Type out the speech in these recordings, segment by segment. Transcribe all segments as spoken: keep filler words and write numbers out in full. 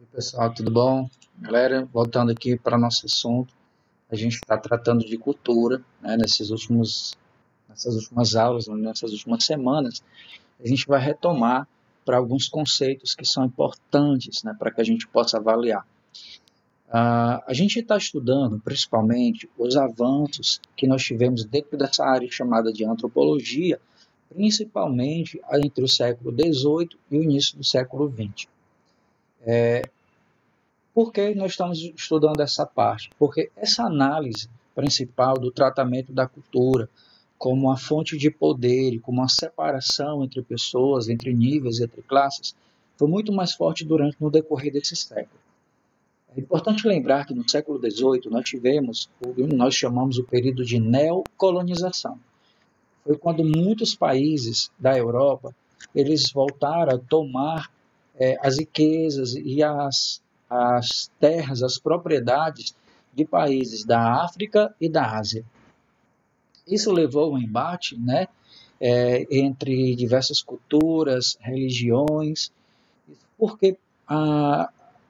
Pessoal, tudo bom? Galera, voltando aqui para nosso assunto, a gente está tratando de cultura, né, nesses últimos, nessas últimas aulas, nessas últimas semanas, a gente vai retomar para alguns conceitos que são importantes, né, para que a gente possa avaliar. Ah, a gente está estudando, principalmente, os avanços que nós tivemos dentro dessa área chamada de antropologia, principalmente entre o século dezoito e o início do século vinte. Por que nós estamos estudando essa parte? Porque essa análise principal do tratamento da cultura como uma fonte de poder e como uma separação entre pessoas, entre níveis, entre classes, foi muito mais forte durante no decorrer desse século. É importante lembrar que no século dezoito nós tivemos o que nós chamamos o período de neocolonização. Foi quando muitos países da Europa eles voltaram a tomar eh, as riquezas e as as terras, as propriedades de países da África e da Ásia. Isso levou a um embate, né, é, entre diversas culturas, religiões, porque ah,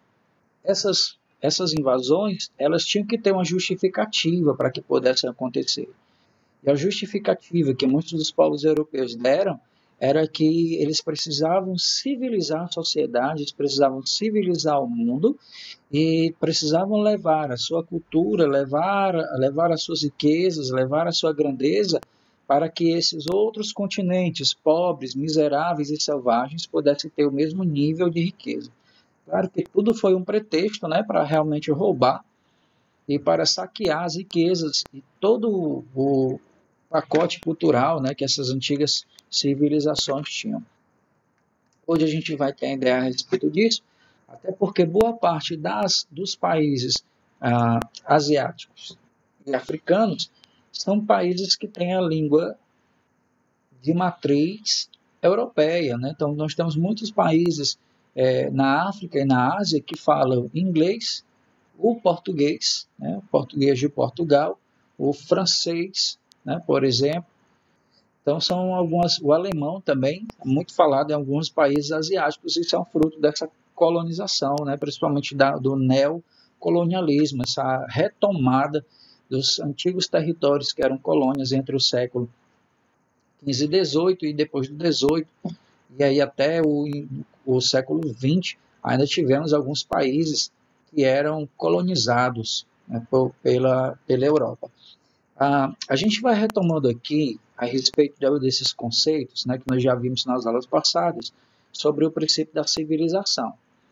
essas, essas invasões elas tinham que ter uma justificativa para que pudessem acontecer. E a justificativa que muitos dos povos europeus deram era que eles precisavam civilizar a sociedade, eles precisavam civilizar o mundo e precisavam levar a sua cultura, levar, levar as suas riquezas, levar a sua grandeza para que esses outros continentes pobres, miseráveis e selvagens pudessem ter o mesmo nível de riqueza. Claro que tudo foi um pretexto, né, para realmente roubar e para saquear as riquezas e todo o pacote cultural, né, que essas antigas civilizações tinham. Hoje a gente vai ter ideia a respeito disso, até porque boa parte das, dos países ah, asiáticos e africanos são países que têm a língua de matriz europeia, né? Então nós temos muitos países eh, na África e na Ásia que falam inglês, o português, né? O português de Portugal, o francês, né? Por exemplo. Então são algumas, o alemão também, muito falado em alguns países asiáticos, e isso é um fruto dessa colonização, né, principalmente da, do neocolonialismo, essa retomada dos antigos territórios que eram colônias entre o século quinze e dezoito, e depois do dezoito, e aí até o, o século vinte, ainda tivemos alguns países que eram colonizados, né, por, pela, pela Europa. Ah, a gente vai retomando aqui a respeito desses conceitos, né, que nós já vimos nas aulas passadas, sobre o princípio da civilização,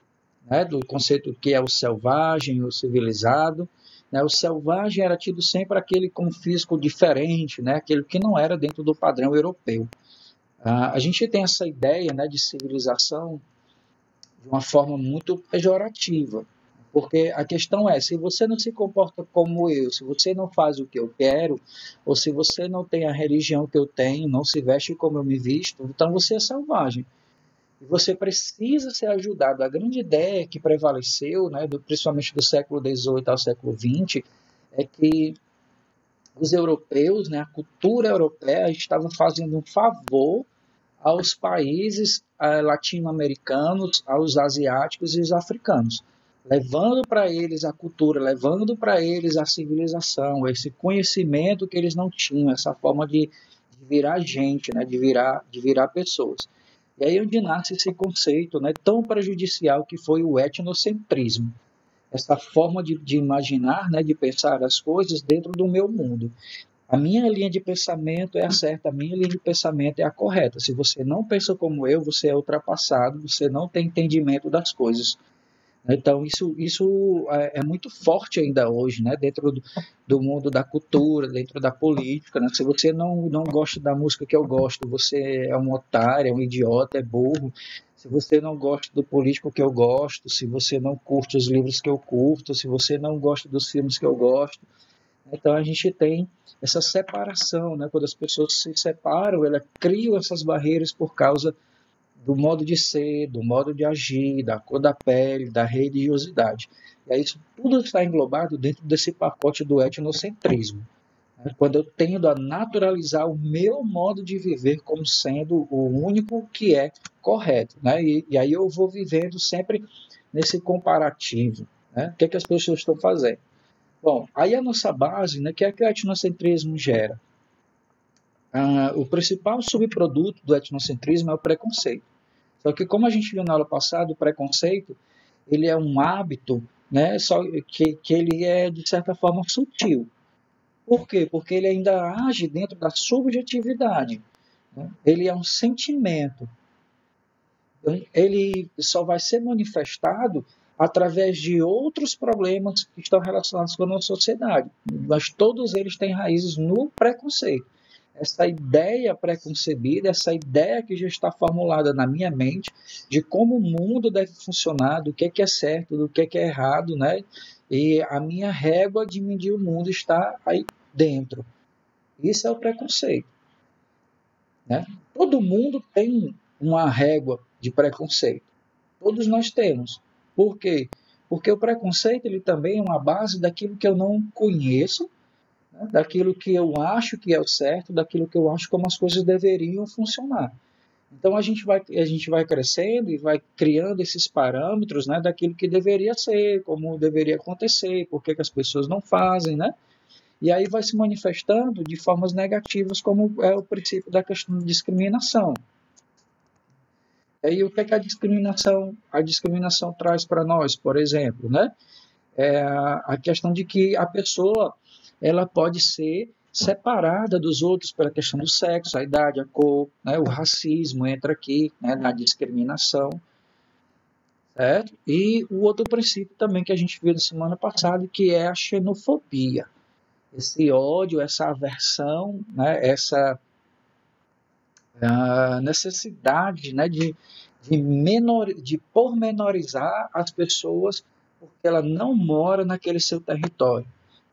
né, do conceito que é o selvagem, o civilizado. Né, o selvagem era tido sempre aquele com físico diferente, né, aquele que não era dentro do padrão europeu. Ah, a gente tem essa ideia, né, de civilização de uma forma muito pejorativa, porque a questão é, se você não se comporta como eu, se você não faz o que eu quero, ou se você não tem a religião que eu tenho, não se veste como eu me visto, então você é selvagem. E você precisa ser ajudado. A grande ideia que prevaleceu, né, do, principalmente do século dezoito ao século vinte, é que os europeus, né, a cultura europeia, estava fazendo um favor aos países eh, latino-americanos, aos asiáticos e os africanos, levando para eles a cultura, levando para eles a civilização, esse conhecimento que eles não tinham, essa forma de, de virar gente, né, de virar, de virar pessoas. E aí é onde nasce esse conceito, né, tão prejudicial que foi o etnocentrismo, essa forma de, de imaginar, né, de pensar as coisas dentro do meu mundo. A minha linha de pensamento é a certa, a minha linha de pensamento é a correta. Se você não pensa como eu, você é ultrapassado, você não tem entendimento das coisas. Então, isso, isso é, é muito forte ainda hoje, né? Dentro do, do mundo da cultura, dentro da política. Né? Se você não, não gosta da música que eu gosto, você é um otário, é um idiota, é burro. Se você não gosta do político que eu gosto, se você não curte os livros que eu curto, se você não gosta dos filmes que eu gosto, então a gente tem essa separação, né? Quando as pessoas se separam, elas criam essas barreiras por causa do modo de ser, do modo de agir, da cor da pele, da religiosidade. E aí isso tudo está englobado dentro desse pacote do etnocentrismo, né? Quando eu tendo a naturalizar o meu modo de viver como sendo o único que é correto, né? E, e aí eu vou vivendo sempre nesse comparativo, né? O que é que as pessoas estão fazendo? Bom, aí a nossa base, né, que é que o etnocentrismo gera? Ah, o principal subproduto do etnocentrismo é o preconceito. Só que, como a gente viu na aula passada, o preconceito ele é um hábito, né, só que, que ele é, de certa forma, sutil. Por quê? Porque ele ainda age dentro da subjetividade. Né? Ele é um sentimento. Ele só vai ser manifestado através de outros problemas que estão relacionados com a nossa sociedade. Mas todos eles têm raízes no preconceito. Essa ideia preconcebida, essa ideia que já está formulada na minha mente de como o mundo deve funcionar, do que é, que é certo, do que é, que é errado, né? E a minha régua de medir o mundo está aí dentro. Isso é o preconceito. Né? Todo mundo tem uma régua de preconceito. Todos nós temos. Por quê? Porque o preconceito ele também é uma base daquilo que eu não conheço, né? Daquilo que eu acho que é o certo, daquilo que eu acho como as coisas deveriam funcionar. Então a gente vai, a gente vai crescendo e vai criando esses parâmetros, né, daquilo que deveria ser, como deveria acontecer, por que, que as pessoas não fazem, né? E aí vai se manifestando de formas negativas, como é o princípio da questão de discriminação. E aí o que, é que a discriminação, a discriminação traz para nós, por exemplo, né? É a questão de que a pessoa ela pode ser separada dos outros pela questão do sexo, a idade, a cor, né? O racismo entra aqui, né, na discriminação. Certo? E o outro princípio também que a gente viu na semana passada, que é a xenofobia. Esse ódio, essa aversão, né, essa a necessidade, né, de, de, menor, de pormenorizar as pessoas porque ela não mora naquele seu território.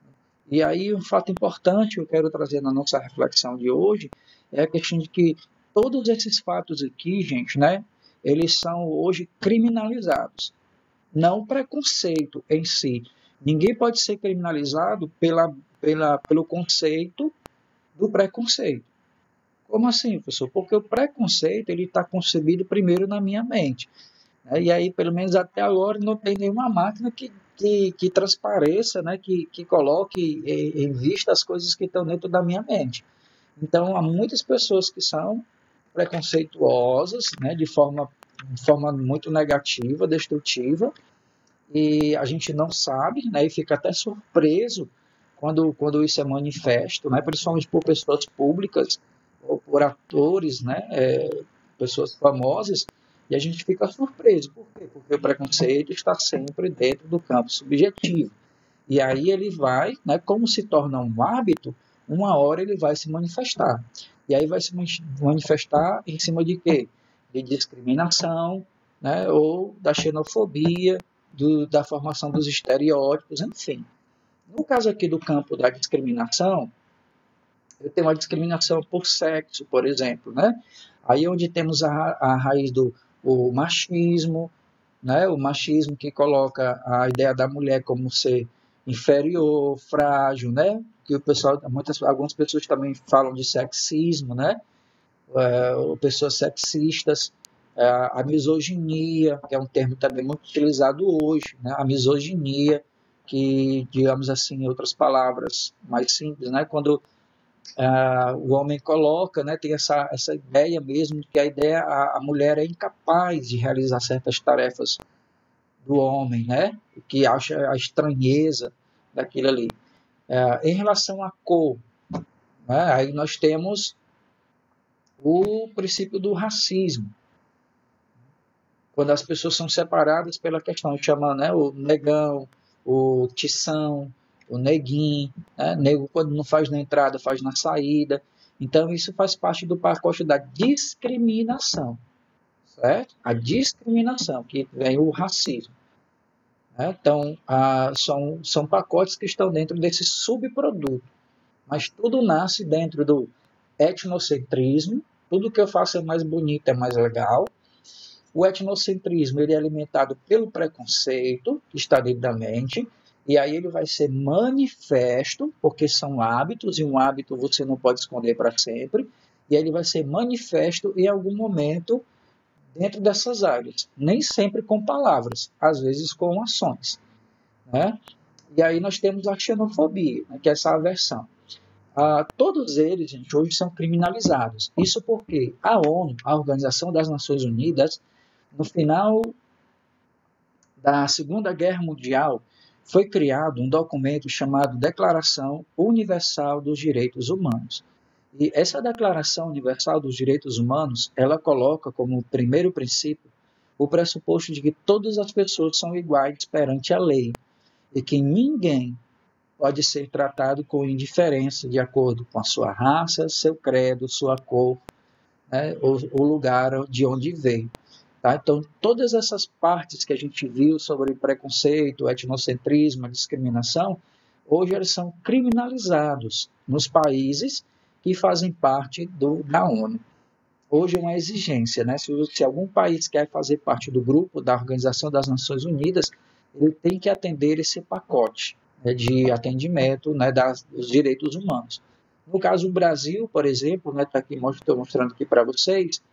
E aí um fato importante que eu quero trazer na nossa reflexão de hoje é a questão de que todos esses fatos aqui, gente, né, eles são hoje criminalizados. Não o preconceito em si. Ninguém pode ser criminalizado pela, pela, pelo conceito do preconceito. Como assim, professor? Porque o preconceito ele está concebido primeiro na minha mente. Né? E aí, pelo menos até agora, não tem nenhuma máquina que, que, que transpareça, né? que, que coloque em, em vista as coisas que estão dentro da minha mente. Então, há muitas pessoas que são preconceituosas, né? de, forma, de forma muito negativa, destrutiva, e a gente não sabe, né? E fica até surpreso quando, quando isso é manifesto, né? Principalmente por pessoas públicas, ou por atores, né, é, pessoas famosas, e a gente fica surpreso. Por quê? Porque o preconceito está sempre dentro do campo subjetivo. E aí ele vai, né, como se torna um hábito, uma hora ele vai se manifestar. E aí vai se manifestar em cima de quê? De discriminação, né, ou da xenofobia, do, da formação dos estereótipos, enfim. No caso aqui do campo da discriminação, eu tenho uma discriminação por sexo, por exemplo, né? Aí onde temos a, a raiz do o machismo, né? O machismo que coloca a ideia da mulher como ser inferior, frágil, né? Que o pessoal, muitas, algumas pessoas também falam de sexismo, né? É, pessoas sexistas, é, a misoginia, que é um termo também muito utilizado hoje, né? A misoginia, que, digamos assim, em outras palavras mais simples, né? Quando Uh, o homem coloca, né, tem essa, essa ideia mesmo, que a ideia a, a mulher é incapaz de realizar certas tarefas do homem, né, que acha a estranheza daquilo ali. Uh, em relação à cor, né, aí nós temos o princípio do racismo, quando as pessoas são separadas pela questão, chama, né, o negão, o tição, o neguinho, né? Nego quando não faz na entrada, faz na saída. Então isso faz parte do pacote da discriminação, certo? A discriminação, que vem o racismo. Né? Então ah, são, são pacotes que estão dentro desse subproduto, mas tudo nasce dentro do etnocentrismo, tudo que eu faço é mais bonito, é mais legal. O etnocentrismo ele é alimentado pelo preconceito, que está dentro da mente, e aí ele vai ser manifesto, porque são hábitos, e um hábito você não pode esconder para sempre, e aí ele vai ser manifesto em algum momento dentro dessas áreas, nem sempre com palavras, às vezes com ações, né? E aí nós temos a xenofobia, né, que é essa aversão. Ah, todos eles, gente, hoje são criminalizados. Isso porque a ONU, a Organização das Nações Unidas, no final da Segunda Guerra Mundial, foi criado um documento chamado Declaração Universal dos Direitos Humanos. E essa Declaração Universal dos Direitos Humanos, ela coloca como primeiro princípio o pressuposto de que todas as pessoas são iguais perante a lei e que ninguém pode ser tratado com indiferença de acordo com a sua raça, seu credo, sua cor, né, ou o lugar de onde veio. Tá? Então, todas essas partes que a gente viu sobre preconceito, etnocentrismo, discriminação, hoje eles são criminalizados nos países que fazem parte do, da ONU. Hoje é uma exigência, né? Se, se algum país quer fazer parte do grupo da Organização das Nações Unidas, ele tem que atender esse pacote, né, de atendimento, né, das, dos direitos humanos. No caso do Brasil, por exemplo, né, tá aqui, estou mostrando aqui para vocês,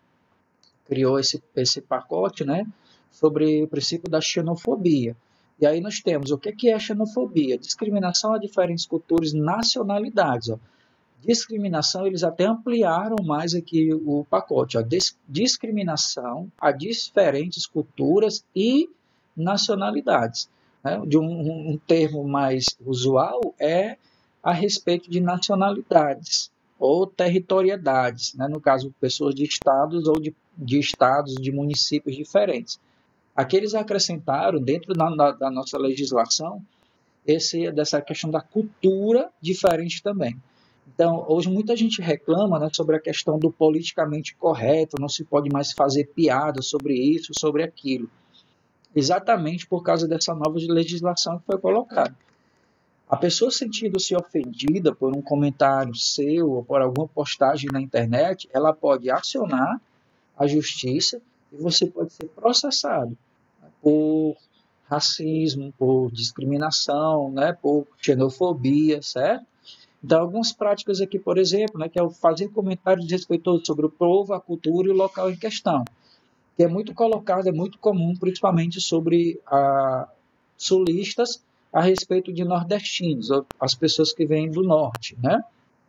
criou esse, esse pacote, né, sobre o princípio da xenofobia. E aí nós temos o que, que é a xenofobia? Discriminação a diferentes culturas e nacionalidades. Ó. Discriminação, eles até ampliaram mais aqui o pacote. Ó. Dis, discriminação a diferentes culturas e nacionalidades. Né? De um, um termo mais usual é a respeito de nacionalidades ou territorialidades, né? No caso, pessoas de estados ou de, de estados, de municípios diferentes. Aqui eles acrescentaram, dentro da, da, da nossa legislação, esse, dessa questão da cultura diferente também. Então, hoje muita gente reclama, né, sobre a questão do politicamente correto, não se pode mais fazer piada sobre isso, sobre aquilo. Exatamente por causa dessa nova legislação que foi colocada. A pessoa sentindo-se ofendida por um comentário seu ou por alguma postagem na internet, ela pode acionar a justiça e você pode ser processado por racismo, por discriminação, né, por xenofobia, certo? Então, algumas práticas aqui, por exemplo, né, que é o fazer comentários desrespeitosos sobre o povo, a cultura e o local em questão, que é muito colocado, é muito comum, principalmente sobre a, sulistas a respeito de nordestinos, as pessoas que vêm do norte, né?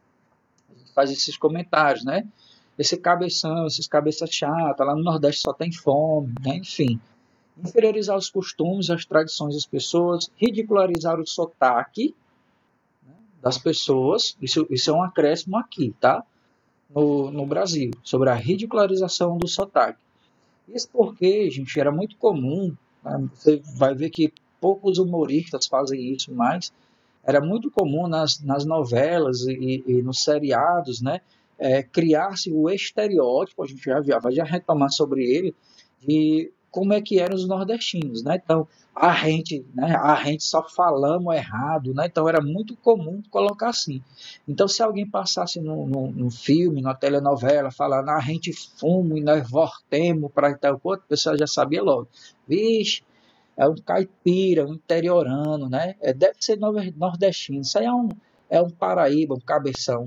Faz esses comentários, né? Esse cabeção, esses cabeças chatas, lá no Nordeste só tem fome, né? Enfim. Inferiorizar os costumes, as tradições das pessoas, ridicularizar o sotaque, né, das pessoas, isso, isso é um acréscimo aqui, tá? No, no Brasil, sobre a ridicularização do sotaque. Isso porque, gente, era muito comum, né? Você vai ver que poucos humoristas fazem isso mais, era muito comum nas, nas novelas e, e nos seriados, né, é, criar-se o estereótipo, a gente já, já vai já retomar sobre ele, de como é que eram os nordestinos, né? Então, a gente, né, a gente só falamos errado, né? Então era muito comum colocar assim. Então, se alguém passasse no, no, no filme, na telenovela, falando, a gente fuma e nós vortemos para tal coisa, o pessoal já sabia logo. Vixe, é um caipira, um interiorano, né? É, deve ser nordestino. Isso aí é um, é um paraíba, um cabeção.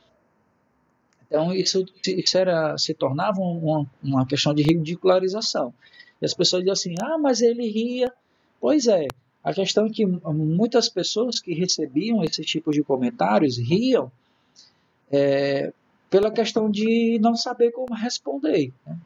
Então, isso, isso era, se tornava uma, uma questão de ridicularização. E as pessoas diziam assim, ah, mas ele ria. Pois é, a questão é que muitas pessoas que recebiam esse tipo de comentários riam é, pela questão de não saber como responder, né?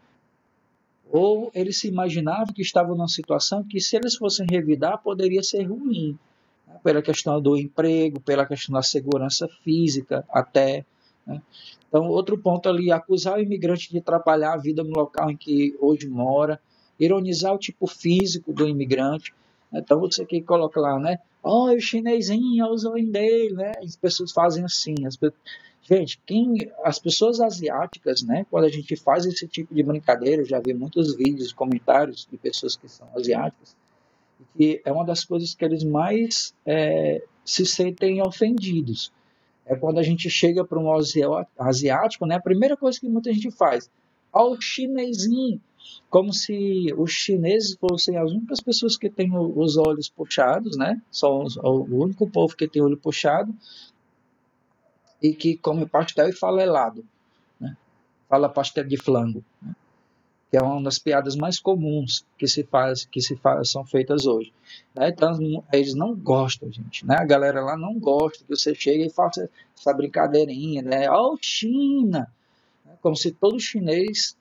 Ou eles se imaginavam que estavam numa situação que, se eles fossem revidar, poderia ser ruim, né? Pela questão do emprego, pela questão da segurança física, até, né? Então, outro ponto ali, acusar o imigrante de atrapalhar a vida no local em que hoje mora, ironizar o tipo físico do imigrante. Então, você que coloca lá, né? Oh, o chinesinho, olha o zoinho dele, né? As pessoas fazem assim. As pessoas... Gente, quem, as pessoas asiáticas, né? Quando a gente faz esse tipo de brincadeira, eu já vi muitos vídeos, comentários de pessoas que são asiáticas, que é uma das coisas que eles mais é, se sentem ofendidos. É quando a gente chega para um asiático, né? A primeira coisa que muita gente faz, ó, o chinesinho, como se os chineses fossem as únicas pessoas que têm os olhos puxados, né? São os, o único povo que tem olho puxado e que come pastel e fala helado, né? Fala pastel de flango, né? que é uma das piadas mais comuns que se faz, que se faz, são feitas hoje. Né? Então, eles não gostam, gente. Né? A galera lá não gosta que você chegue e faça essa brincadeirinha, né? Ó, China! Como se todo chinês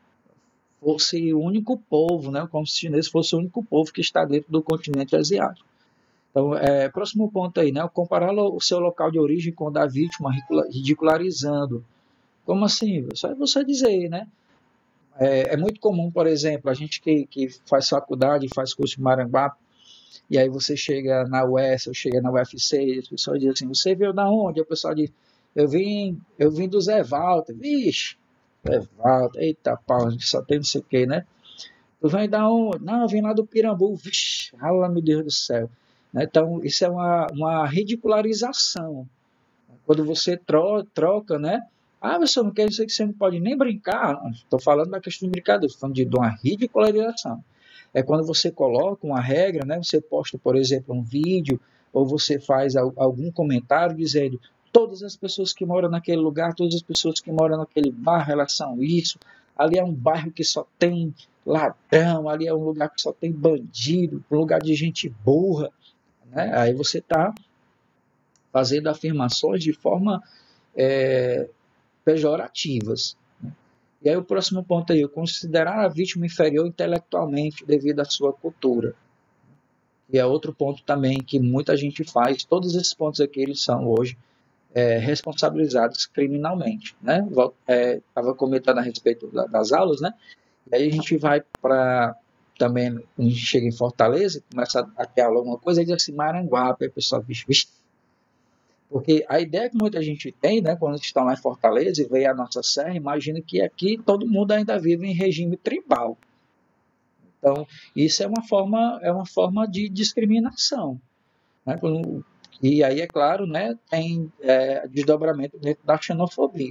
fosse o único povo, né? Como se o chinês fosse o único povo que está dentro do continente asiático. Então, é, próximo ponto aí, né? Comparar o seu local de origem com o da vítima, ridicularizando. Como assim? Só é você dizer, né? É, é muito comum, por exemplo, a gente que, que faz faculdade, faz curso de Maranguape, e aí você chega na U E S, ou chega na U F C, e as pessoas dizem assim, você veio da onde? E o pessoal diz, eu vim, eu vim do Zé Walter. Vixe, Zé Walter, eita pau, a gente só tem não sei o que, né? Tu vem da onde? Não, eu vim lá do Pirambu. Vixe, rala, meu Deus do céu. Né? Então, isso é uma, uma ridicularização. Quando você tro, troca, né? Ah, você não quer dizer que você não pode nem brincar. Estou falando da questão de brincadeira, estou falando de, de uma ridicularização. É quando você coloca uma regra, né? Você posta, por exemplo, um vídeo, ou você faz algum comentário dizendo todas as pessoas que moram naquele lugar, todas as pessoas que moram naquele bairro, elas são isso. Ali é um bairro que só tem ladrão, ali é um lugar que só tem bandido, um lugar de gente burra. Né? Aí você está fazendo afirmações de forma é, pejorativas. Né? E aí o próximo ponto aí, considerar a vítima inferior intelectualmente devido à sua cultura. E é outro ponto também que muita gente faz. Todos esses pontos aqui eles são hoje é, responsabilizados criminalmente. Né? Estava é, comentando a respeito das aulas, né? E aí a gente vai para também, a gente chega em Fortaleza, começa a ter aula alguma coisa, aí diz assim, Maranguape, aí o pessoal, vixe, vixe. Porque a ideia que muita gente tem, né, quando estão lá em Fortaleza e vê a nossa serra, imagina que aqui todo mundo ainda vive em regime tribal. Então, isso é uma forma, é uma forma de discriminação. Né? E aí, é claro, né, tem é, desdobramento dentro da xenofobia.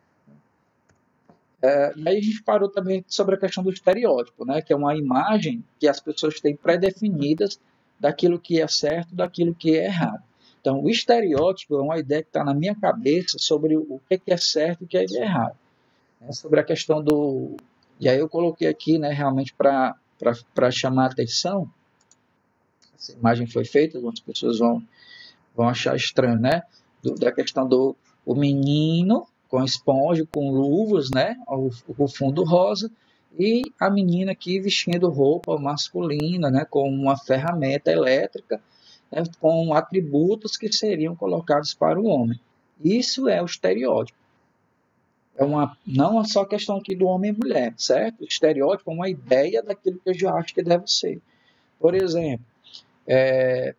É, e aí a gente parou também sobre a questão do estereótipo, né, que é uma imagem que as pessoas têm pré-definidas daquilo que é certo, daquilo que é errado. Então, o estereótipo é uma ideia que está na minha cabeça sobre o que é certo e o que é errado. É sobre a questão do... E aí eu coloquei aqui, né, realmente para chamar a atenção. Essa imagem foi feita, algumas pessoas vão, vão achar estranho, né? Do, da questão do o menino com esponja, com luvas, né? O, o fundo rosa. E a menina aqui vestindo roupa masculina, né? Com uma ferramenta elétrica, né, com atributos que seriam colocados para o homem. Isso é o estereótipo. É uma, não é só questão aqui do homem e mulher, certo? O estereótipo é uma ideia daquilo que eu já acho que deve ser. Por exemplo, é,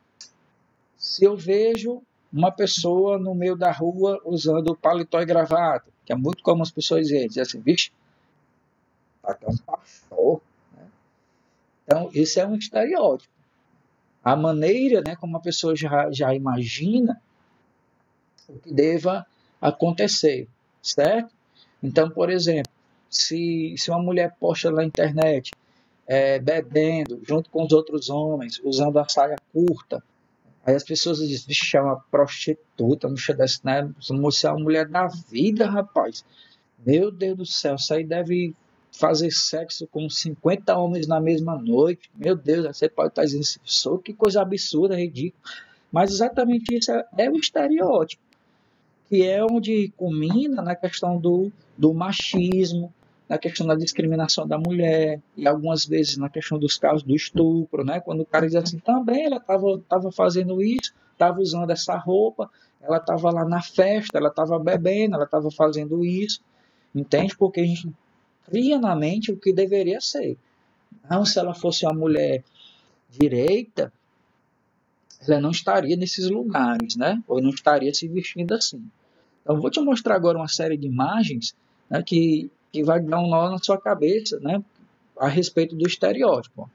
se eu vejo uma pessoa no meio da rua usando paletó e gravata, que é muito comum as pessoas dizerem, dizem assim, vixe, até um pastor. Né? Então, isso é um estereótipo. A maneira, né, como a pessoa já, já imagina o que deva acontecer, certo? Então, por exemplo, se, se uma mulher posta na internet é, bebendo junto com os outros homens, usando a saia curta, aí as pessoas dizem, vixe, é uma prostituta, uma mulher dessa, né? Você é uma mulher da vida, rapaz. Meu Deus do céu, isso aí deve fazer sexo com cinquenta homens na mesma noite. Meu Deus, você pode estar dizendo isso, que coisa absurda, ridícula. Mas exatamente isso é, é o estereótipo, que é onde culmina na questão do, do machismo, na questão da discriminação da mulher, e algumas vezes na questão dos casos do estupro, né? Quando o cara diz assim, também ela estava fazendo isso, estava usando essa roupa, ela estava lá na festa, ela estava bebendo, ela estava fazendo isso, entende? Porque a gente cria na mente o que deveria ser. Não, se ela fosse uma mulher direita, ela não estaria nesses lugares, né? Ou não estaria se vestindo assim. Então, vou te mostrar agora uma série de imagens, né, que, que vai dar um nó na sua cabeça, né, a respeito do estereótipo.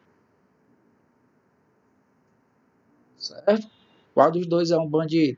Certo? Qual dos dois é um bandido?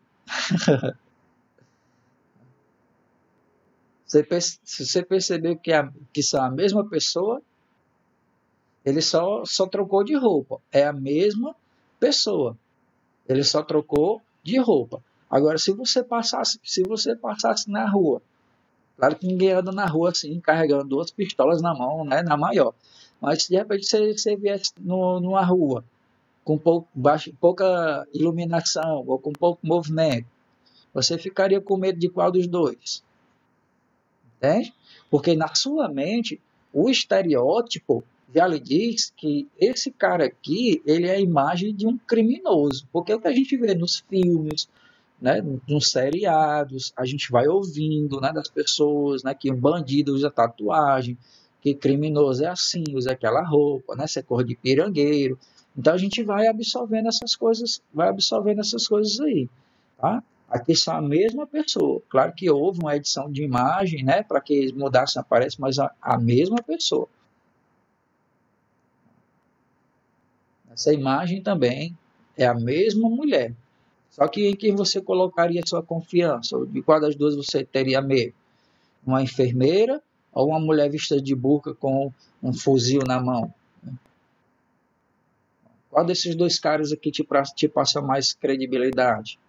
Você, se você percebeu que, a, que são a mesma pessoa, ele só, só trocou de roupa. É a mesma pessoa. Ele só trocou de roupa. Agora, se você passasse, se você passasse na rua Claro que ninguém anda na rua assim, carregando duas pistolas na mão, né, na maior. Mas se de repente você, você viesse no, numa rua com pouco, baixo, pouca iluminação ou com pouco movimento, você ficaria com medo de qual dos dois? Entende? Porque na sua mente, o estereótipo já lhe diz que esse cara aqui, ele é a imagem de um criminoso. Porque é o que a gente vê nos filmes, né, nos seriados, a gente vai ouvindo, né, das pessoas, né, que um bandido usa tatuagem, que criminoso é assim, usa aquela roupa, né, ser cor de pirangueiro. Então a gente vai absorvendo essas coisas, vai absorvendo essas coisas aí, tá? Aqui são a mesma pessoa. Claro que houve uma edição de imagem, né, para que eles mudassem a aparência, mas a, a mesma pessoa. Essa imagem também é a mesma mulher. Só que em quem você colocaria sua confiança? De qual das duas você teria medo? Uma enfermeira ou uma mulher vestida de burca com um fuzil na mão? Qual desses dois caras aqui te, te passa mais credibilidade?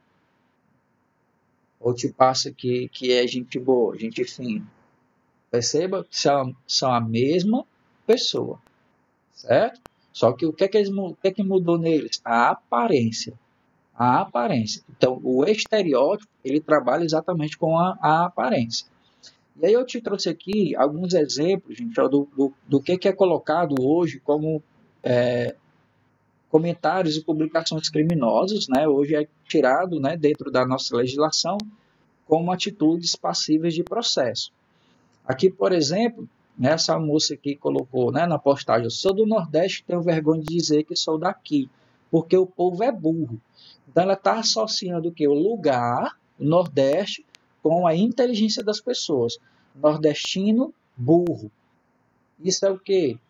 Ou te passa que, que é gente boa, gente fina? Perceba que são, são a mesma pessoa, certo? Só que o que é que, eles, o que, é que mudou neles? A aparência. A aparência. Então, o estereótipo, ele trabalha exatamente com a, a aparência. E aí eu te trouxe aqui alguns exemplos, gente, do, do, do que, que é colocado hoje como é, comentários e publicações criminosas, né? Hoje é tirado, né, dentro da nossa legislação como atitudes passíveis de processo. Aqui, por exemplo, essa moça que colocou, né, na postagem, eu sou do Nordeste, tenho vergonha de dizer que sou daqui, porque o povo é burro. Então ela está associando o que? O lugar, o Nordeste, com a inteligência das pessoas. Nordestino, burro. Isso é o que?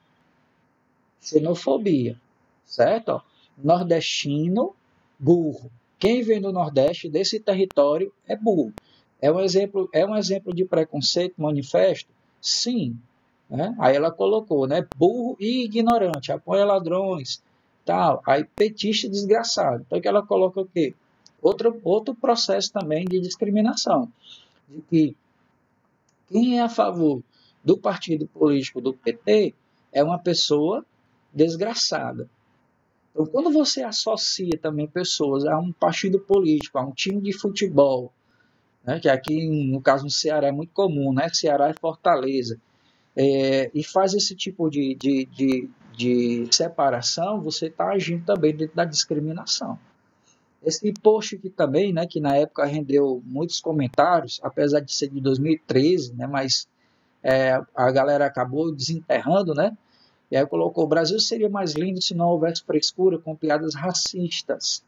Xenofobia, certo? Ó, nordestino, burro. Quem vem do Nordeste, desse território, é burro. É um exemplo, é um exemplo de preconceito manifesto? Sim. Né? Aí ela colocou, né? Burro e ignorante, apoia ladrões, tal. Aí petista desgraçado. Então que ela coloca o quê? Outro, outro processo também de discriminação. De que quem é a favor do partido político do P T é uma pessoa desgraçada. Então, quando você associa também pessoas a um partido político, a um time de futebol, né, que aqui, no caso, no Ceará é muito comum, né? Ceará e Fortaleza, é, e faz esse tipo de, de, de, de separação, você está agindo também dentro da discriminação. Esse post aqui também, né, que na época rendeu muitos comentários, apesar de ser de dois mil e treze, né, mas é, a galera acabou desenterrando, né? E aí colocou: o Brasil seria mais lindo se não houvesse frescura com piadas racistas.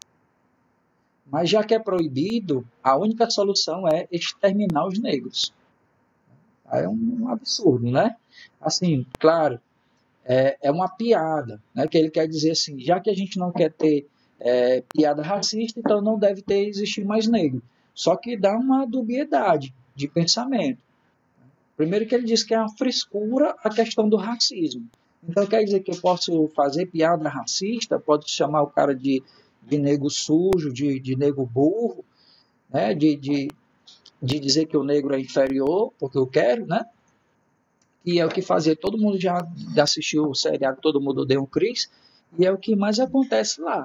Mas já que é proibido, a única solução é exterminar os negros. É um absurdo, né? Assim, claro, é, é uma piada, né? Que ele quer dizer assim, já que a gente não quer ter é, piada racista, então não deve ter existir mais negro. Só que dá uma dubiedade de pensamento. Primeiro que ele diz que é uma frescura a questão do racismo. Então quer dizer que eu posso fazer piada racista, pode chamar o cara de, de nego sujo, de, de nego burro, né? de, de, de dizer que o negro é inferior, porque eu quero, né? E é o que fazia, todo mundo já assistiu o seriado Todo Mundo Odeia um Chris, e é o que mais acontece lá.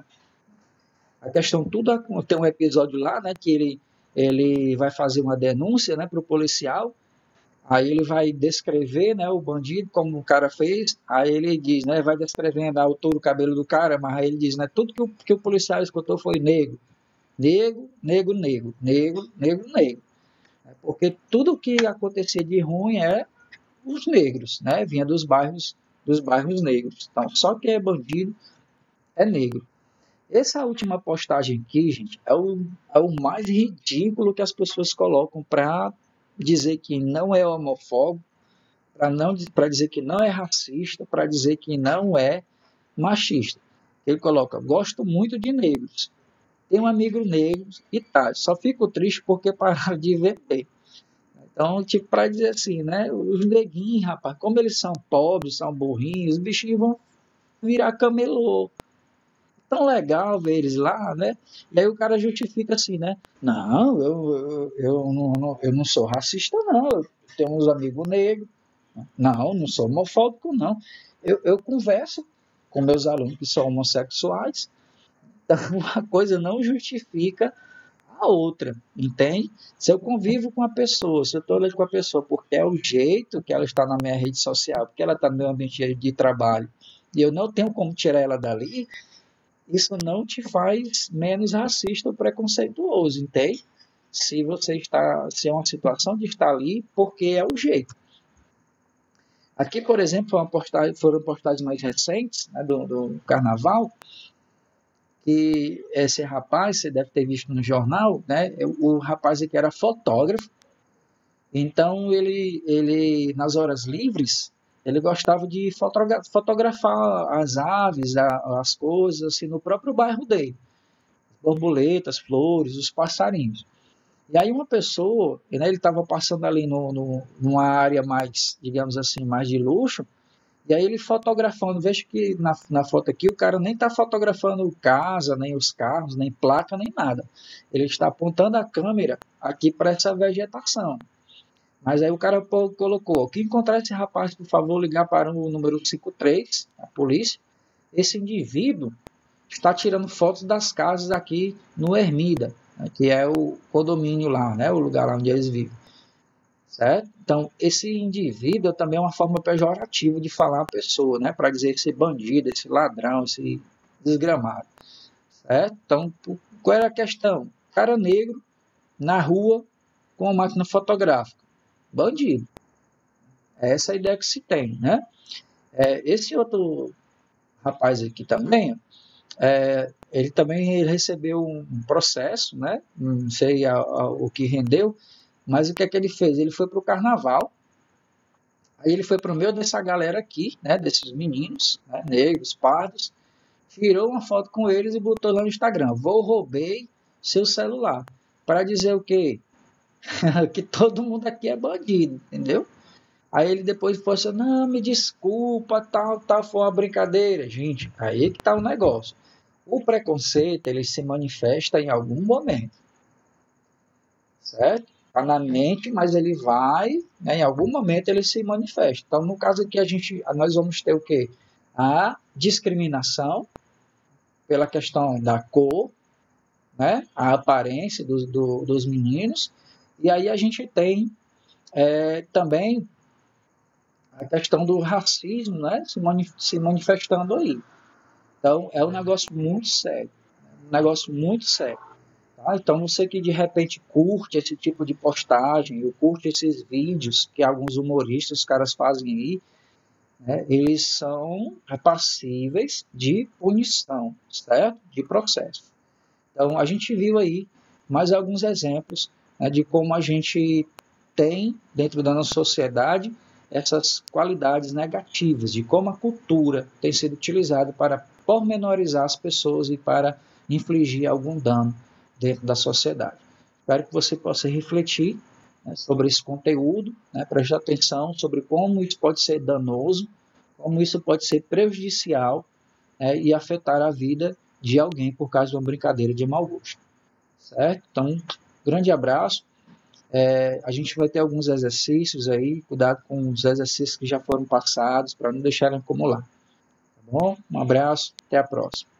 A questão, tudo tem um episódio lá, né, que ele, ele vai fazer uma denúncia, né, para o policial. Aí ele vai descrever, né, o bandido, como o cara fez. Aí ele diz, né, vai descrevendo a altura do cabelo do cara, mas aí ele diz, né, tudo que o, que o policial escutou foi negro. Negro, negro, negro, negro, negro, negro. Porque tudo que acontecia de ruim é os negros, né, vinha dos bairros, dos bairros negros. Então, só quem é bandido é negro. Essa última postagem aqui, gente, é o, é o mais ridículo que as pessoas colocam para dizer que não é homofóbico, para não para dizer que não é racista, para dizer que não é machista. Ele coloca: gosto muito de negros, tenho um amigo negro e tal, só fico triste porque pararam de vender. Então, tipo, para dizer assim, né, os neguinhos, rapaz, como eles são pobres, são burrinhos, os bichinhos vão virar camelô. tão legal ver eles lá, né? E aí o cara justifica assim, né? Não, eu, eu, eu, não, não, eu não sou racista, não. Eu tenho uns amigos negros. Não, não sou homofóbico, não. Eu, eu converso com meus alunos que são homossexuais. Então, uma coisa não justifica a outra, entende? Se eu convivo com a pessoa, se eu estou ali com a pessoa porque é o jeito que ela está na minha rede social, porque ela está no meu ambiente de trabalho, e eu não tenho como tirar ela dali, isso não te faz menos racista ou preconceituoso, entende? Se você está, se é uma situação de estar ali, porque é o jeito. Aqui, por exemplo, uma postagem, foram postagens mais recentes, né, do, do Carnaval, que esse rapaz, você deve ter visto no jornal, né? O rapaz aqui era fotógrafo, então ele, ele nas horas livres, ele gostava de fotografar as aves, as coisas, assim, no próprio bairro dele. Borboletas, flores, os passarinhos. E aí uma pessoa, né, ele estava passando ali no, no, numa área mais, digamos assim, mais de luxo, e aí ele fotografando, vejo que na, na foto aqui o cara nem está fotografando casa, nem os carros, nem placa, nem nada. Ele está apontando a câmera aqui para essa vegetação. Mas aí o cara colocou, quem encontrar esse rapaz, por favor, ligar para o número cinquenta e três, a polícia. Esse indivíduo está tirando fotos das casas aqui no Ermida, né, que é o condomínio lá, né, o lugar lá onde eles vivem. Certo? Então, esse indivíduo também é uma forma pejorativa de falar a pessoa, né, para dizer esse bandido, esse ladrão, esse desgramado. Certo? Então, qual era a questão? Cara negro na rua com uma máquina fotográfica. Bandido. É essa a ideia que se tem, né? É, esse outro rapaz aqui também, é, ele também recebeu um processo, né? Não sei a, a, o que rendeu, mas o que é que ele fez? Ele foi para o carnaval, aí ele foi para o meio dessa galera aqui, né? Desses meninos, né, negros, pardos, tirou uma foto com eles e botou lá no Instagram. Vou roubei seu celular. Para dizer o quê? Que todo mundo aqui é bandido, entendeu? Aí ele depois falou assim, não, me desculpa, tal, tal, foi uma brincadeira. Gente, aí que tá o negócio. O preconceito, ele se manifesta em algum momento, certo? Está na mente, mas ele vai, né, em algum momento ele se manifesta. Então, no caso aqui, a gente, nós vamos ter o quê? A discriminação pela questão da cor, né, a aparência do, do, dos meninos, e aí a gente tem é, também a questão do racismo, né, se, manif se manifestando aí. Então, é um negócio muito sério, um negócio muito sério. Tá? Então, você que de repente curte esse tipo de postagem, ou curte esses vídeos que alguns humoristas, os caras fazem aí, né, eles são passíveis de punição, certo? De processo. Então, a gente viu aí mais alguns exemplos, né, de como a gente tem, dentro da nossa sociedade, essas qualidades negativas, de como a cultura tem sido utilizada para pormenorizar as pessoas e para infligir algum dano dentro da sociedade. Espero que você possa refletir, né, sobre esse conteúdo, né, prestar atenção sobre como isso pode ser danoso, como isso pode ser prejudicial, né, e afetar a vida de alguém por causa de uma brincadeira de mau gosto. Certo? Então, grande abraço. É, a gente vai ter alguns exercícios aí, cuidado com os exercícios que já foram passados, para não deixarem acumular. Tá bom? Um abraço, até a próxima.